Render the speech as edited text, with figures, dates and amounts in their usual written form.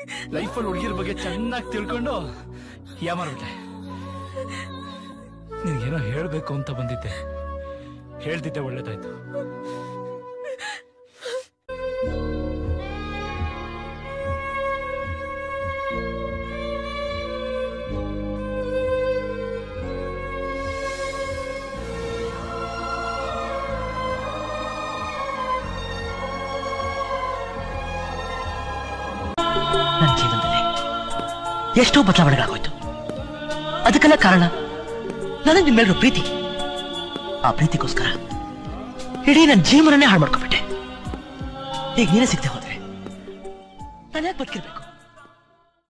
ಲೈಫಲ್ಲಿ ಹುಡುಗಿರ ಬಗ್ಗೆ ಚೆನ್ನಾಗಿ ತಿಳ್ಕೊಂಡು ಯಾಮಾರ್ಬಿಟ್ಟೆ. ನೀನೇನೋ ಹೇಳ್ಬೇಕು ಅಂತ ಬಂದಿದ್ದೆ, ಹೇಳ್ತಿದ್ದೆ ಒಳ್ಳೇದಾಯ್ತು. ನನ್ನ ಜೀವನದಲ್ಲಿ ಎಷ್ಟೋ ಬದಲಾವಣೆಗಳಾಗೋಯ್ತು. ಅದಕ್ಕೆಲ್ಲ ಕಾರಣ ನನಗೆ ನಿನ್ ಮೇಲಿರೋ ಪ್ರೀತಿ. ಆ ಪ್ರೀತಿಗೋಸ್ಕರ ಇಡೀ ನನ್ನ ಜೀವನನೇ ಹಾಳು ಮಾಡ್ಕೊಬಿಟ್ಟೆ. ಈಗ ನೀನೇ ಸಿಗದೆ ಹೋದ್ರೆ ನಾನು ಯಾಕೆ ಬದುಕಿರ್ಬೇಕು?